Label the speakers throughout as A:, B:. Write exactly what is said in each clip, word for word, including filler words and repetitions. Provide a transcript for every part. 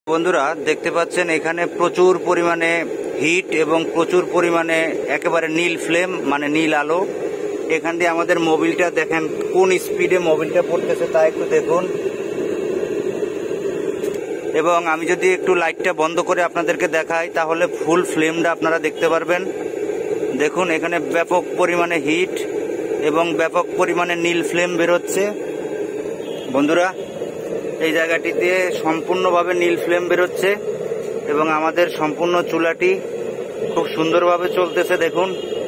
A: বন্ধুরা দেখতে পাচ্ছেন এখানে প্রচুর পরিমাণে হিট এবং প্রচুর পরিমাণে একেবারে নীল ফ্লেম মানে নীল আলো। এখান দিয়ে আমাদের মোবিলটা দেখেন কোন স্পিডে মোবিলটা পড়তেছে তা একটু দেখুন। এবং আমি যদি একটু লাইটটা বন্ধ করে আপনাদেরকে দেখাই তাহলে ফুল ফ্লেমটা আপনারা দেখতে পারবেন। দেখুন এখানে ব্যাপক পরিমাণে হিট এবং ব্যাপক পরিমাণে নীল ফ্লেম বেরোচ্ছে। বন্ধুরা এই জায়গাটিতে সম্পূর্ণভাবে নীল ফ্লেম বেরোচ্ছে এবং আমাদের সম্পূর্ণ চুলাটি খুব সুন্দরভাবে চলতেছে। দেখুন,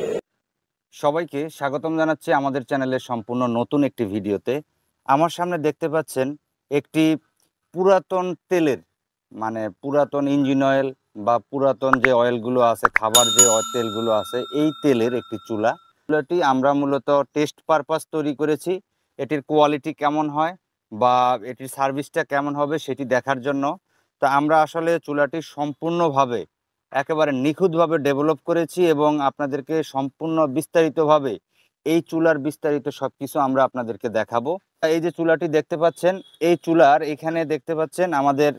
A: সবাইকে স্বাগতম জানাচ্ছি আমাদের চ্যানেলের সম্পূর্ণ নতুন একটি ভিডিওতে। আমার সামনে দেখতে পাচ্ছেন একটি পুরাতন তেলের মানে পুরাতন ইঞ্জিন অয়েল বা পুরাতন যে অয়েলগুলো আছে, খাবার যে তেলগুলো আছে, এই তেলের একটি চুলা। চুলাটি আমরা মূলত টেস্ট পারপাস তৈরি করেছি। এটির কোয়ালিটি কেমন হয় বা এটির সার্ভিসটা কেমন হবে সেটি দেখার জন্য। তো আমরা আসলে চুলাটি সম্পূর্ণভাবে একেবারে নিখুঁতভাবে ডেভেলপ করেছি এবং আপনাদেরকে সম্পূর্ণ বিস্তারিতভাবে এই চুলার বিস্তারিত সব কিছু আমরা আপনাদেরকে দেখাবো। এই যে চুলাটি দেখতে পাচ্ছেন, এই চুলার এখানে দেখতে পাচ্ছেন আমাদের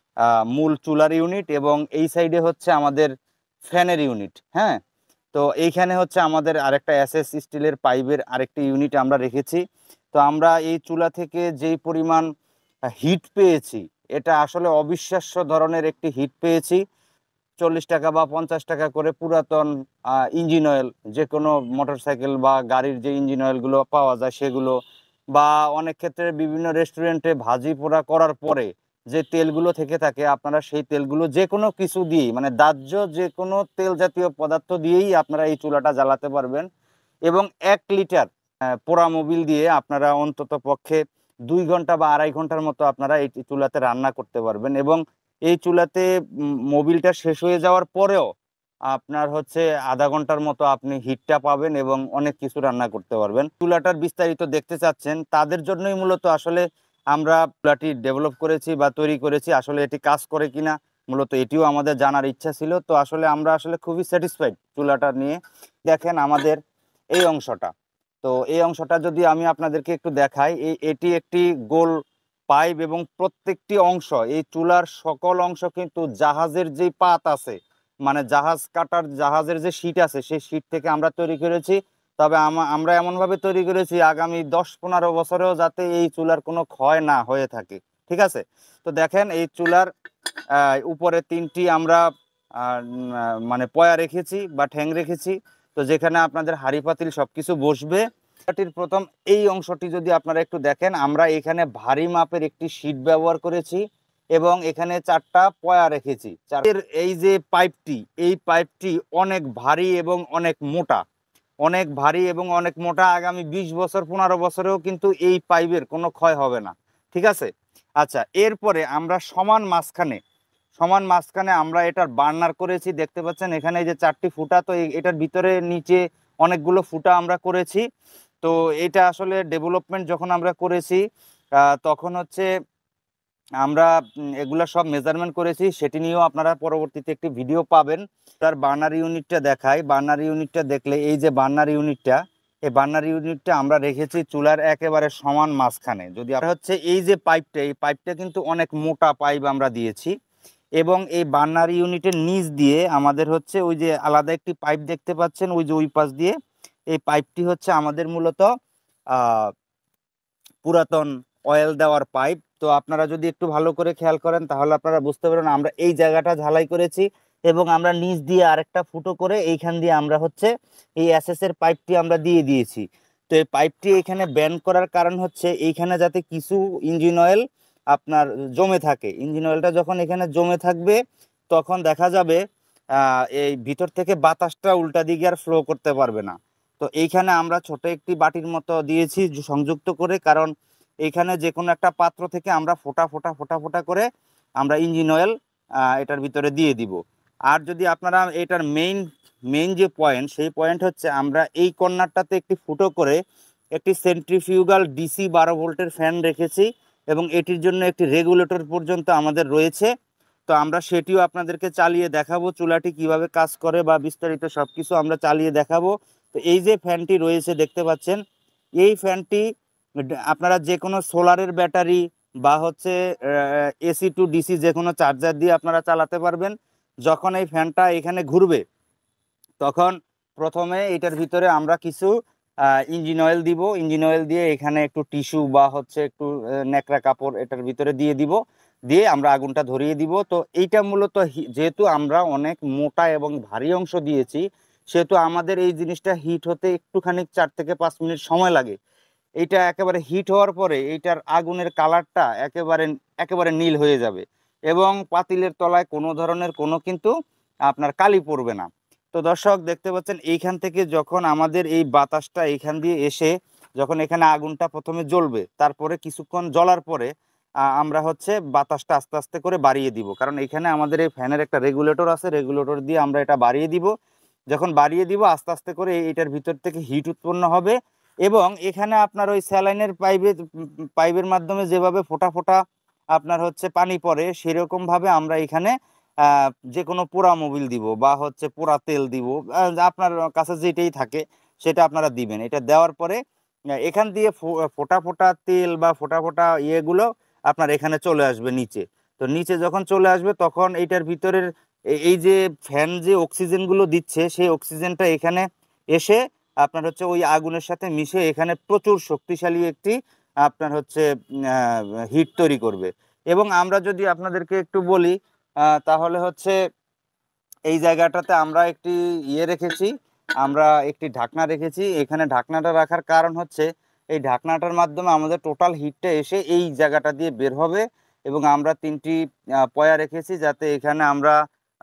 A: মূল চুলার ইউনিট এবং এই সাইডে হচ্ছে আমাদের ফ্যানের ইউনিট। হ্যাঁ, তো এইখানে হচ্ছে আমাদের আরেকটা এসএস স্টিলের পাইপের আরেকটি ইউনিট আমরা রেখেছি। তো আমরা এই চুলা থেকে যেই পরিমাণ হিট পেয়েছি, এটা আসলে অবিশ্বাস্য ধরনের একটি হিট পেয়েছি। চল্লিশ টাকা বা পঞ্চাশ টাকা করে পুরাতন ইঞ্জিন অয়েল, যে কোনো মোটরসাইকেল বা গাড়ির যে ইঞ্জিন অয়েলগুলো পাওয়া যায় সেগুলো, বা অনেক ক্ষেত্রে বিভিন্ন রেস্টুরেন্টে ভাজি পোড়া করার পরে যে তেলগুলো থেকে থাকে, আপনারা সেই তেলগুলো যে কোনো কিছু দিয়েই মানে দাহ্য যে কোনো তেল জাতীয় পদার্থ দিয়েই আপনারা এই চুলাটা জ্বালাতে পারবেন। এবং এক লিটার পোড়া মোবিল দিয়ে আপনারা অন্তত পক্ষে দুই ঘন্টা বা আড়াই ঘন্টার মতো আপনারা এই চুলাতে রান্না করতে পারবেন। এবং এই চুলাতে মোবিলটা শেষ হয়ে যাওয়ার পরেও আপনার হচ্ছে আধা ঘন্টার মতো আপনি হিটটা পাবেন এবং অনেক কিছু রান্না করতে পারবেন। চুলাটার বিস্তারিত দেখতে চাচ্ছেন, তাদের জন্যই মূলত আসলে আমরা চুলাটি ডেভেলপ করেছি বা তৈরি করেছি। আসলে এটি কাজ করে কিনা মূলত এটিও আমাদের জানার ইচ্ছা ছিল। তো আসলে আমরা আসলে খুবই স্যাটিসফাইড চুলাটা নিয়ে। দেখেন আমাদের এই অংশটা, তো এই অংশটা যদি আমি আপনাদেরকে একটু দেখাই, এই এটি একটি গোল পাইপ এবং প্রত্যেকটি অংশ, এই চুলার সকল অংশ কিন্তু জাহাজের যে পাত আছে মানে জাহাজ কাটার জাহাজের যে শীট আছে সেই শীট থেকে আমরা তৈরি করেছি। তবে আমরা এমনভাবে তৈরি করেছি আগামী দশ পনেরো বছরেও যাতে এই চুলার কোনো ক্ষয় না হয়ে থাকে। ঠিক আছে, তো দেখেন এই চুলার উপরে তিনটি আমরা মানে পয়া রেখেছি বা ঠ্যাং রেখেছি, তো যেখানে আপনাদের হাঁড়ি পাতিল সব কিছু বসবে। চুলাটির প্রথম এই অংশটি যদি আপনারা একটু দেখেন, আমরা এখানে ভারী মাপের একটি শীট ব্যবহার করেছি এবং এখানে চারটা পয়া রেখেছি। এই যে পাইপটি, এই পাইপটি অনেক ভারী এবং অনেক মোটা, অনেক ভারী এবং অনেক মোটা। আগামী বিশ বছর পনেরো বছরেও কিন্তু এই পাইপের কোনো ক্ষয় হবে না। ঠিক আছে, আচ্ছা, এরপরে আমরা সমান মাঝখানে সমান মাঝখানে আমরা এটার বার্নার করেছি। দেখতে পাচ্ছেন এখানে এই যে চারটি ফুটা, তো এটার ভিতরে নিচে অনেকগুলো ফুটা আমরা করেছি। তো এটা আসলে ডেভেলপমেন্ট যখন আমরা করেছি তখন হচ্ছে আমরা এগুলা সব মেজারমেন্ট করেছি, সেটি নিয়েও আপনারা পরবর্তীতে একটি ভিডিও পাবেন। তার বার্নার ইউনিটটা দেখাই। বার্নার ইউনিটটা দেখলে এই যে বার্নার ইউনিটটা, এই বার্নার ইউনিটটা আমরা রেখেছি চুলার একেবারে সমান মাঝখানে। যদি হচ্ছে এই যে পাইপটা, এই পাইপটা কিন্তু অনেক মোটা পাইপ আমরা দিয়েছি এবং এই বার্নার ইউনিটের নিচ দিয়ে আমাদের হচ্ছে ওই যে আলাদা একটি পাইপ দেখতে পাচ্ছেন, ওই যে ওই পাশ দিয়ে এই পাইপটি হচ্ছে আমাদের মূলত পুরাতন অয়েল দেওয়ার পাইপ। তো আপনারা যদি একটু ভালো করে খেয়াল করেন তাহলে আপনারা বুঝতে পারেন আমরা এই জায়গাটা ঝালাই করেছি এবং আমরা নিচ দিয়ে আরেকটা ফুটো করে এইখান দিয়ে আমরা হচ্ছে এই এসএস এর পাইপটি আমরা দিয়ে দিয়েছি। তো এই পাইপটি এখানে ব্যান্ড করার কারণ হচ্ছে এইখানে যাতে কিছু ইঞ্জিন অয়েল আপনার জমে থাকে। ইঞ্জিন অয়েলটা যখন এখানে জমে থাকবে তখন দেখা যাবে এই ভিতর থেকে বাতাসটা উল্টা দিকে আর ফ্লো করতে পারবে না। তো এইখানে আমরা ছোট একটি বাটির মতো দিয়েছি সংযুক্ত করে, কারণ এইখানে যে কোনো একটা পাত্র থেকে আমরা ফোটা ফোটা ফোটা ফোটা করে আমরা ইঞ্জিন অয়েল এটার ভিতরে দিয়ে দিব। আর যদি আপনারা এটার মেইন মেইন যে পয়েন্ট, সেই পয়েন্ট হচ্ছে আমরা এই কর্নারটাতে একটি ফুটো করে একটি সেন্ট্রিফিউগাল ডিসি বারো ভোল্টের ফ্যান রেখেছি এবং এটির জন্য একটি রেগুলেটর পর্যন্ত আমাদের রয়েছে। তো আমরা সেটিও আপনাদেরকে চালিয়ে দেখাবো, চুলাটি কিভাবে কাজ করে বা বিস্তারিত সব কিছু আমরা চালিয়ে দেখাবো। তো এই যে ফ্যানটি রয়েছে দেখতে পাচ্ছেন, এই ফ্যানটি আপনারা যে কোনো সোলারের ব্যাটারি বা হচ্ছে এসি টু ডিসি যে কোনো চার্জার দিয়ে আপনারা চালাতে পারবেন। যখন এই ফ্যানটা এখানে ঘুরবে তখন প্রথমে এটার ভিতরে আমরা কিছু ইঞ্জিন অয়েল দিব। ইঞ্জিন অয়েল দিয়ে এখানে একটু টিস্যু বা হচ্ছে একটু ন্যাকড়া কাপড় এটার ভিতরে দিয়ে দিব, দিয়ে আমরা আগুনটা ধরিয়ে দিব। তো এইটা মূলত যেহেতু আমরা অনেক মোটা এবং ভারী অংশ দিয়েছি, সেহেতু আমাদের এই জিনিসটা হিট হতে একটুখানি চার থেকে পাঁচ মিনিট সময় লাগে। এইটা একেবারে হিট হওয়ার পরে এইটার আগুনের কালারটা একেবারে একেবারে নীল হয়ে যাবে এবং পাতিলের তলায় কোনো ধরনের কোনো কিন্তু আপনার কালি পড়বে না। তো দর্শক দেখতে পাচ্ছেন এইখান থেকে যখন আমাদের এই বাতাসটা এইখান দিয়ে এসে যখন এখানে আগুনটা প্রথমে জ্বলবে, তারপরে কিছুক্ষণ জ্বলার পরে আমরা হচ্ছে বাতাসটা আস্তে আস্তে করে বাড়িয়ে দিব, কারণ এখানে আমাদের এই ফ্যানের একটা রেগুলেটর আছে, রেগুলেটর দিয়ে আমরা এটা বাড়িয়ে দিব। যখন বাড়িয়ে দিব আস্তে আস্তে করে এটার ভিতর থেকে হিট উৎপন্ন হবে এবং এখানে আপনার ওই স্যালাইনের পাইপে পাইপের মাধ্যমে যেভাবে ফোঁটা ফোঁটা আপনার হচ্ছে পানি পড়ে, সেরকমভাবে আমরা এখানে যে কোনো পোড়া মোবিল দিব বা হচ্ছে পোড়া তেল দিব, আপনার কাছে যেটাই থাকে সেটা আপনারা দিবেন। এটা দেওয়ার পরে এখান দিয়ে ফোঁটা ফোঁটা তেল বা ফোঁটা ফোঁটা ইয়েগুলো আপনার এখানে চলে আসবে নিচে। তো নিচে যখন চলে আসবে তখন এইটার ভিতরের এই যে ফ্যান যে অক্সিজেনগুলো দিচ্ছে সেই অক্সিজেনটা এখানে এসে আপনার হচ্ছে ওই আগুনের সাথে মিশে এখানে প্রচুর শক্তিশালী একটি আপনার হচ্ছে হিট তৈরি করবে। এবং আমরা যদি আপনাদেরকে একটু বলি তাহলে হচ্ছে এই জায়গাটাতে আমরা একটি ইয়ে রেখেছি, আমরা একটি ঢাকনা রেখেছি। এখানে ঢাকনাটা রাখার কারণ হচ্ছে এই ঢাকনাটার মাধ্যমে আমাদের টোটাল হিটটা এসে এই জায়গাটা দিয়ে বের হবে এবং আমরা তিনটি পয়া রেখেছি যাতে এখানে আমরা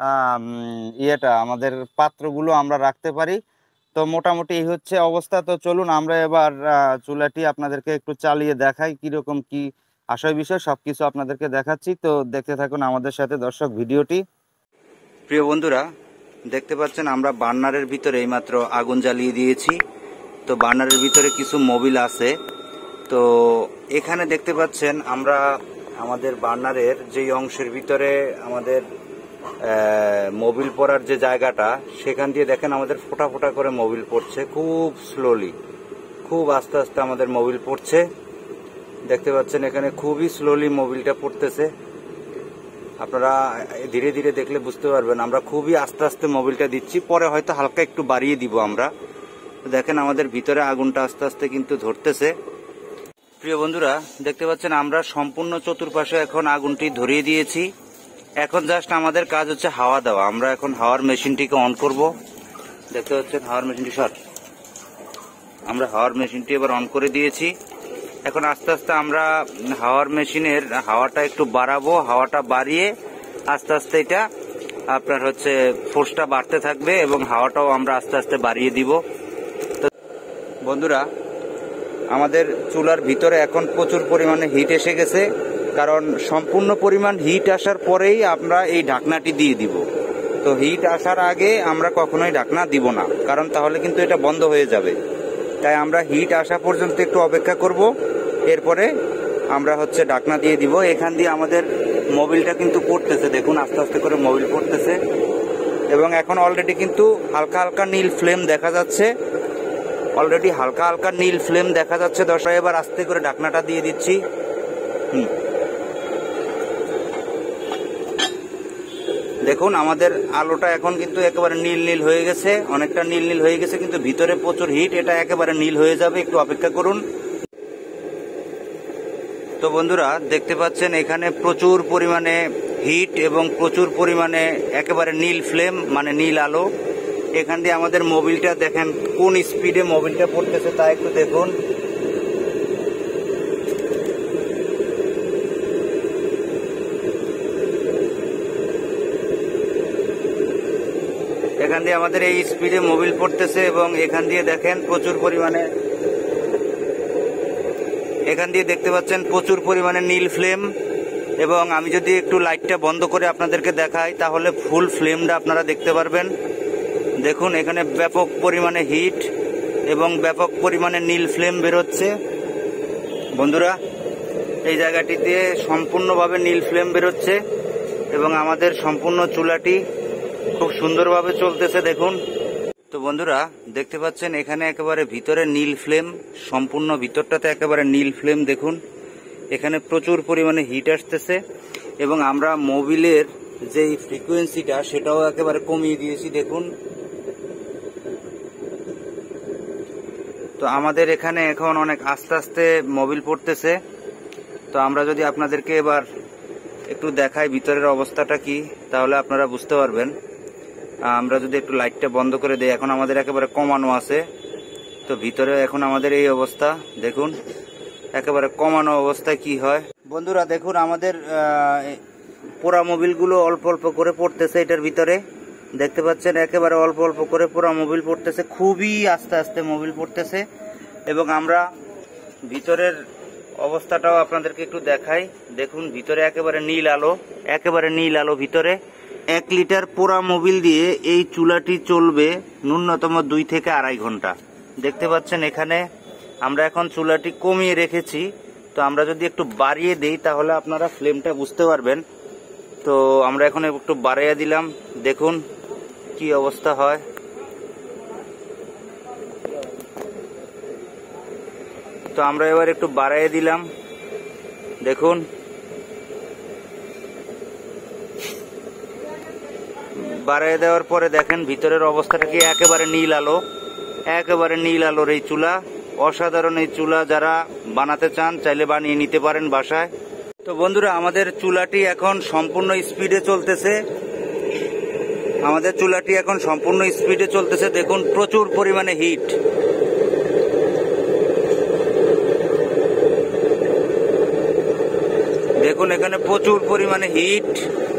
A: ইয়েটা আমাদের পাত্রগুলো আমরা রাখতে পারি। তো মোটামুটি এই হচ্ছে অবস্থা। তো চলুন আমরা এবার চুলাটি আপনাদেরকে একটু চালিয়ে দেখাই কীরকম কি আশয় বিষয় সব কিছু আপনাদেরকে দেখাচ্ছি। তো দেখতে থাকুন আমাদের সাথে দর্শক ভিডিওটি। প্রিয় বন্ধুরা দেখতে পাচ্ছেন আমরা বার্নারের ভিতরে এইমাত্র আগুন জ্বালিয়ে দিয়েছি। তো বার্নারের ভিতরে কিছু মোবিল আছে। তো এখানে দেখতে পাচ্ছেন আমরা আমাদের বার্নারের যেই অংশের ভিতরে আমাদের মোবিল পড়ার যে জায়গাটা, সেখান দিয়ে দেখেন আমাদের ফোঁটা ফোঁটা করে মোবিল পড়ছে, খুব স্লোলি, খুব আস্তে আস্তে আমাদের মোবিল পড়ছে। দেখতে পাচ্ছেন এখানে খুবই স্লোলি মোবিলটা পড়তেছে। আপনারা ধীরে ধীরে দেখলে বুঝতে পারবেন আমরা খুবই আস্তে আস্তে মোবিলটা দিচ্ছি, পরে হয়তো হালকা একটু বাড়িয়ে দিব আমরা। দেখেন আমাদের ভিতরে আগুনটা আস্তে আস্তে কিন্তু ধরতেছে। প্রিয় বন্ধুরা দেখতে পাচ্ছেন আমরা সম্পূর্ণ চতুর্পাশে এখন আগুনটি ধরিয়ে দিয়েছি। এখন জাস্ট আমাদের কাজ হচ্ছে হাওয়া দেওয়া। আমরা এখন হাওয়ার মেশিনটিকে অন করব। দেখতে পাচ্ছেন হাওয়ার মেশিনটি সর আমরা হাওয়ার মেশিনটি এবার অন করে দিয়েছি। এখন আস্তে আস্তে আমরা হাওয়ার মেশিনের হাওয়াটা একটু বাড়াবো। হাওয়াটা বাড়িয়ে আস্তে আস্তে এটা আপনার হচ্ছে ফোর্সটা বাড়তে থাকবে এবং হাওয়াটাও আমরা আস্তে আস্তে বাড়িয়ে দিব। তো বন্ধুরা আমাদের চুলার ভিতরে এখন প্রচুর পরিমাণে হিট এসে গেছে, কারণ সম্পূর্ণ পরিমাণ হিট আসার পরেই আমরা এই ঢাকনাটি দিয়ে দিব। তো হিট আসার আগে আমরা কখনোই ঢাকনা দিব না, কারণ তাহলে কিন্তু এটা বন্ধ হয়ে যাবে। তাই আমরা হিট আসা পর্যন্ত একটু অপেক্ষা করব, এরপরে আমরা হচ্ছে ঢাকনা দিয়ে দিব। এখান দিয়ে আমাদের মোবিলটা কিন্তু পড়তেছে, দেখুন আস্তে আস্তে করে মোবিল পড়তেছে এবং এখন অলরেডি কিন্তু হালকা হালকা নীল ফ্লেম দেখা যাচ্ছে। অলরেডি হালকা হালকা নীল ফ্লেম দেখা যাচ্ছে। দর্শক এবার আস্তে করে ঢাকনাটা দিয়ে দিচ্ছি। হুম দেখুন আমাদের আলোটা এখন কিন্তু একেবারে নীল নীল হয়ে গেছে, অনেকটা নীল নীল হয়ে গেছে, কিন্তু ভিতরে প্রচুর হিট, এটা একেবারে নীল হয়ে যাবে, একটু অপেক্ষা করুন। তো বন্ধুরা দেখতে পাচ্ছেন এখানে প্রচুর পরিমাণে হিট এবং প্রচুর পরিমাণে একেবারে নীল ফ্লেম, মানে নীল আলো। এখান দিয়ে আমাদের মোবিলটা দেখেন কোন স্পিডে মোবিলটা পড়তেছে তা একটু দেখুন। এখান দিয়ে আমাদের এই স্পিডে মোবিল পড়তেছে এবং এখান দিয়ে দেখেন প্রচুর পরিমাণে এখান দিয়ে দেখতে পাচ্ছেন প্রচুর পরিমাণে নীল ফ্লেম। এবং আমি যদি একটু লাইটটা বন্ধ করে আপনাদেরকে দেখাই তাহলে ফুল ফ্লেমটা আপনারা দেখতে পারবেন। দেখুন এখানে ব্যাপক পরিমাণে হিট এবং ব্যাপক পরিমাণে নীল ফ্লেম বেরোচ্ছে। বন্ধুরা এই জায়গাটিতে সম্পূর্ণভাবে নীল ফ্লেম বেরোচ্ছে এবং আমাদের সম্পূর্ণ চুলাটি খুব সুন্দরভাবে চলতেছে দেখুন। তো বন্ধুরা দেখতে পাচ্ছেন এখানে একেবারে ভিতরে নীল ফ্লেম, সম্পূর্ণ ভিতরটাতে একেবারে নীল ফ্লেম দেখুন। এখানে প্রচুর পরিমাণে হিট আসতেছে এবং আমরা মোবিলের যে ফ্রিকোয়েন্সিটা সেটাও একেবারে কমিয়ে দিয়েছি। দেখুন, তো আমাদের এখানে এখন অনেক আস্তে আস্তে মোবিল পড়তেছে। তো আমরা যদি আপনাদেরকে এবার একটু দেখাই ভিতরের অবস্থাটা কি, তাহলে আপনারা বুঝতে পারবেন। আমরা যদি একটু লাইটটা বন্ধ করে দেই, এখন আমাদের একেবারে কমানো আছে। তো ভিতরে এখন আমাদের এই অবস্থা, দেখুন একেবারে কমানো অবস্থায় কি হয়। বন্ধুরা দেখুন, আমাদের পোড়া মোবিলগুলো অল্প অল্প করে পড়তেছে এটার ভিতরে, দেখতে পাচ্ছেন একেবারে অল্প অল্প করে পোড়া মোবিল পড়তেছে, খুবই আস্তে আস্তে মোবিল পড়তেছে। এবং আমরা ভিতরের অবস্থাটাও আপনাদেরকে একটু দেখাই। দেখুন ভিতরে একেবারে নীল আলো, একেবারে নীল আলো ভিতরে। এক লিটার পোড়া মোবিল দিয়ে এই চুলাটি চলবে ন্যূনতম দুই থেকে আড়াই ঘন্টা। দেখতে পাচ্ছেন এখানে আমরা এখন চুলাটি কমিয়ে রেখেছি। তো আমরা যদি একটু বাড়িয়ে দেই তাহলে আপনারা ফ্লেমটা বুঝতে পারবেন। তো আমরা এখন একটু বাড়িয়ে দিলাম, দেখুন কি অবস্থা হয়। তো আমরা এবার একটু বাড়িয়ে দিলাম, দেখুন বাড়িয়ে দেওয়ার পরে দেখেন ভিতরের অবস্থাটা কি, একেবারে নীল আলো, একেবারে নীল আলোর এই চুলা। অসাধারণ এই চুলা, যারা বানাতে চান চাইলে বানিয়ে নিতে পারেন বাসায়। তো বন্ধুরা, আমাদের চুলাটি এখন সম্পূর্ণ স্পিডে চলতেছে, আমাদের চুলাটি এখন সম্পূর্ণ স্পিডে চলতেছে। দেখুন প্রচুর পরিমাণে হিট, দেখুন এখানে প্রচুর পরিমাণে হিট।